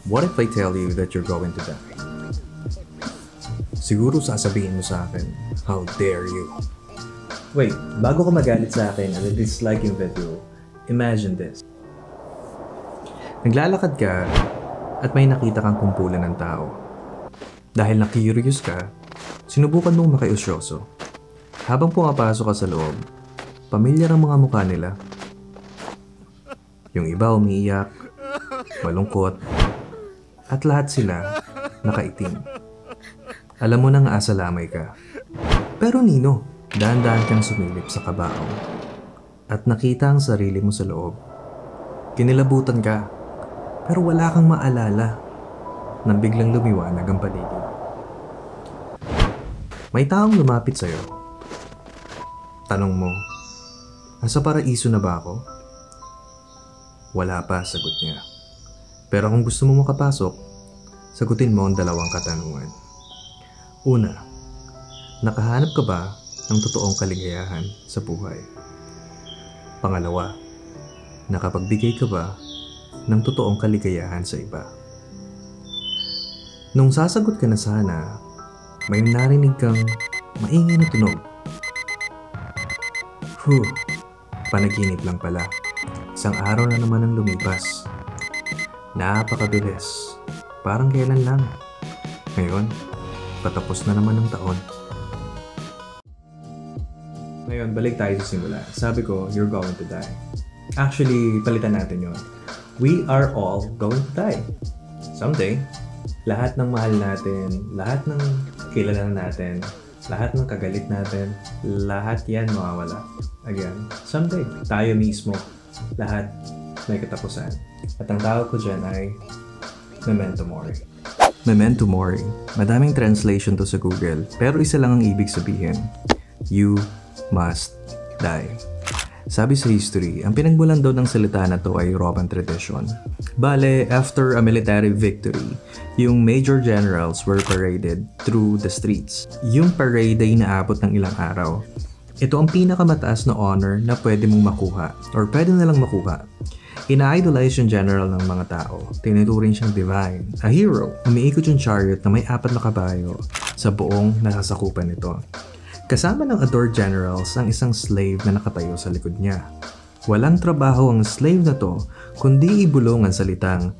What if I tell you that you're going to die? Siguro sasabihin mo sa akin, how dare you? Wait, bago ka magalit sa akin at dislike yung video, imagine this. Naglalakad ka at may nakita kang kumpulan ng tao. Dahil na-curious ka, sinubukan mong makiusyoso. Habang pumapasok ka sa loob, pamilyar ang mga mukha nila. Yung iba umiiyak, malungkot, at lahat sila nakaitim. Alam mo nang aasalamay ka. Pero Nino, dahan-dahan kang sumilip sa kabaong at nakita ang sarili mo sa loob. Kinilabutan ka, pero wala kang maalala nang biglang lumiwanag ang paligid. May taong lumapit sa'yo. Tanong mo, nasa paraiso na ba ako? Wala pa, sagot niya. Pero kung gusto mo makapasok, sagutin mo ang dalawang katanungan. Una, nakahanap ka ba ng totoong kaligayahan sa buhay? Pangalawa, nakapagbigay ka ba ng totoong kaligayahan sa iba? Nung sasagot ka na sana, may narinig kang maingay na tunog. Panaginip lang pala. Isang araw na naman ang lumipas. Napakabilis. Parang kailan lang. Ngayon, patapos na naman ang taon. Ngayon, balik tayo sa simula. Sabi ko, you're going to die. Actually, palitan natin yon. We are all going to die. Someday, lahat ng mahal natin, lahat ng kilala natin, lahat ng kagalit natin, lahat yan mawawala. Again, someday, tayo mismo, lahat may katapusan. At ang tawag ko dyan ay Memento Mori. Memento Mori. Madaming translation to sa Google, pero isa lang ang ibig sabihin. You must die. Sabi sa history, ang pinagmulan daw ng salita na to ay Roman tradition. Bale, after a military victory, yung major generals were paraded through the streets. Yung parade ay inaabot ng ilang araw. Ito ang pinakamataas na honor na pwede mong makuha or pwede nalang makuha. Ina-idolize yung general ng mga tao. Tinuturing siyang divine, a hero. Umiikot yung chariot na may 4 na kabayo sa buong nasasakupan nito. Kasama ng adored generals ang isang slave na nakatayo sa likod niya. Walang trabaho ang slave na to kundi ibulong ang salitang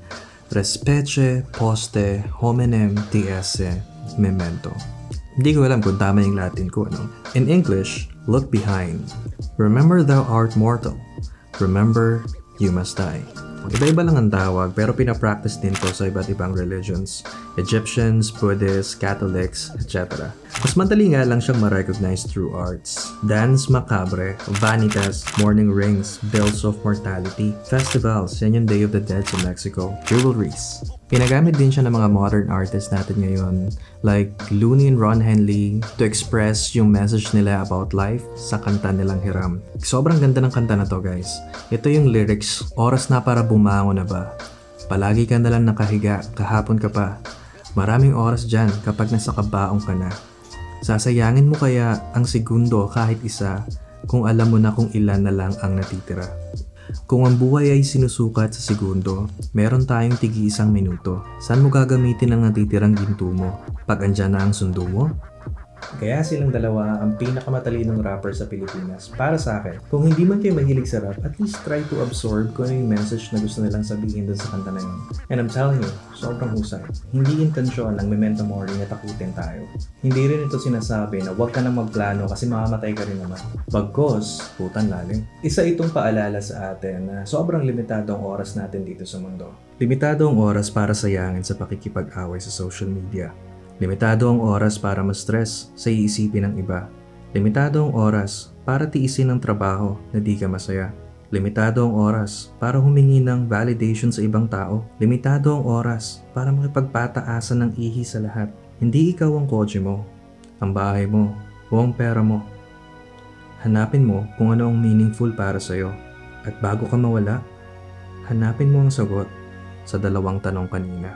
Respecie poste hominem tiesse memento. Hindi ko alam kung tama yung Latin ko, no? In English, look behind. Remember thou art mortal. Remember, you must die. Iba-iba lang ang tawag pero pinapractice din to sa iba't ibang religions. Egyptians, Buddhists, Catholics, etc. Mas madali nga lang siyang ma-recognize through arts. Dance macabre, vanitas, mourning rings, bells of mortality, festivals, yan yung Day of the Dead sa Mexico, jewelries. Ginagamit din siya ng mga modern artists natin ngayon like Looney and Ron Henley to express yung message nila about life sa kanta nilang Hiram. Sobrang ganda ng kanta na to, guys. Ito yung lyrics, oras na para bumangon na ba? Palagi ka na lang nakahiga, kahapon ka pa. Maraming oras dyan kapag nasa kabaong ka na. Sasayangin mo kaya ang segundo kahit isa kung alam mo na kung ilan na lang ang natitira. Kung ang buhay ay sinusukat sa segundo, meron tayong tig-1 minuto. Saan mo gagamitin ang natitirang ginto mo? Pag andyan na ang sundo mo? Kaya silang dalawa ang pinakamatalinong rapper sa Pilipinas para sa akin. Kung hindi man kayo mahilig sa rap, at least try to absorb kung ano yung message na gusto nilang sabihin dun sa kanta na yun. And I'm telling you, sobrang husay. Hindi intensyon ng Memento Mori na takutin tayo. Hindi rin ito sinasabi na huwag ka nang magplano kasi mamamatay ka rin naman. Bagkos, putan lalim. Isa itong paalala sa atin na sobrang limitado ang oras natin dito sa mundo. Limitado ang oras para sayangin sa pakikipag-away sa social media. Limitado ang oras para ma-stress sa iisipin ng iba. Limitado ang oras para tiisin ang trabaho na di ka masaya. Limitado ang oras para humingi ng validation sa ibang tao. Limitado ang oras para makipagpataasan ng ihi sa lahat. Hindi ikaw ang kotse mo, ang bahay mo, o ang pera mo. Hanapin mo kung ano ang meaningful para sa'yo. At bago ka mawala, hanapin mo ang sagot sa 2 tanong kanina.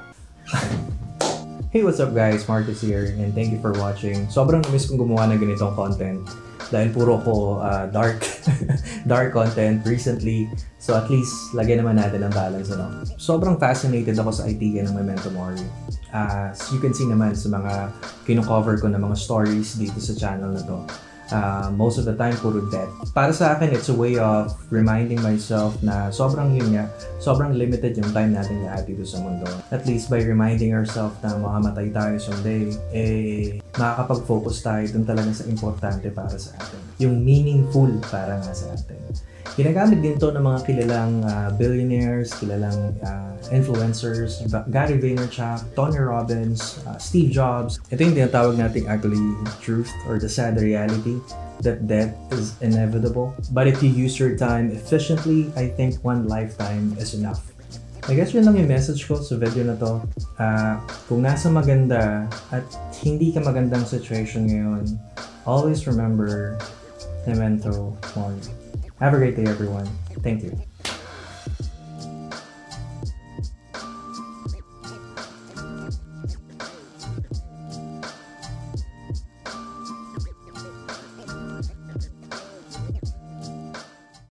Hey, what's up guys? Marcus here and thank you for watching. Sobrang namiss kong gumawa ng ganitong content. Dahil puro ko dark dark content recently. So at least, lagyan naman natin ang balance. Ano? Sobrang fascinated ako sa idea ng Memento Mori. As you can see naman sa mga kino-cover ko na mga stories dito sa channel na to. Most of the time, puro death. Para sa akin, it's a way of reminding myself na sobrang limited yung time natin lahat dito sa mundo. At least by reminding ourselves na makamatay tayo someday, makakapag-focus tayo dun talaga sa importante para sa atin. Yung meaningful para nga sa atin. Ginagamit din to ng mga kilalang billionaires, kilalang influencers, Gary Vaynerchuk, Tony Robbins, Steve Jobs. Ito yung tinatawag nating ugly truth or the sad reality that death is inevitable. But if you use your time efficiently, I think one lifetime is enough. I guess yun lang yung message ko sa video na to. Kung nasa maganda at hindi ka magandang situation ngayon, always remember Memento Mori. Have a great day, everyone. Thank you.